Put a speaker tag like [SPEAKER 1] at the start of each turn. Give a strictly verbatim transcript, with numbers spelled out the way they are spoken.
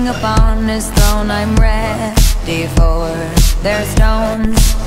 [SPEAKER 1] upon his throne, I'm ready for their stones.